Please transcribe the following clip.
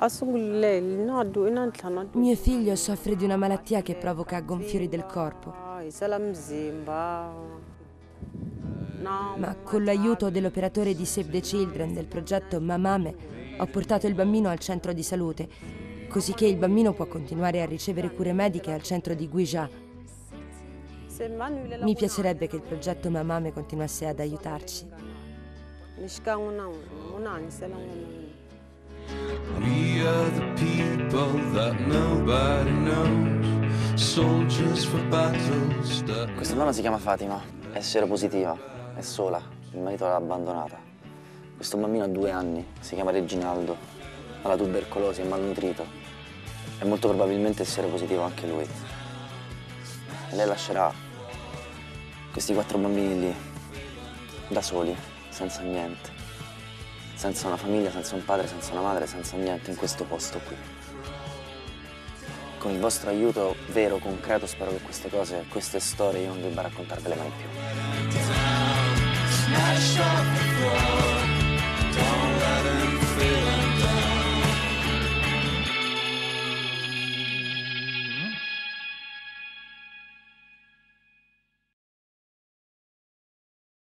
Mio figlio soffre di una malattia che provoca gonfiori del corpo. Ma con l'aiuto dell'operatore di Save the Children del progetto Mamame ho portato il bambino al centro di salute, così che il bambino può continuare a ricevere cure mediche al centro di Guija. Mi piacerebbe che il progetto Mamame continuasse ad aiutarci. We are the people that nobody knows, soldiers for battles. Questa donna si chiama Fatima, è seropositiva, è sola, il marito l'ha abbandonata. Questo bambino ha 2 anni, si chiama Reginaldo, ha la tubercolosi, è malnutrito e molto probabilmente è seropositivo anche lui. E lei lascerà questi 4 bambini lì, da soli, senza niente. Senza una famiglia, senza un padre, senza una madre, senza niente in questo posto qui. Con il vostro aiuto vero, concreto, spero che queste cose, queste storie io non debba raccontarvele mai più.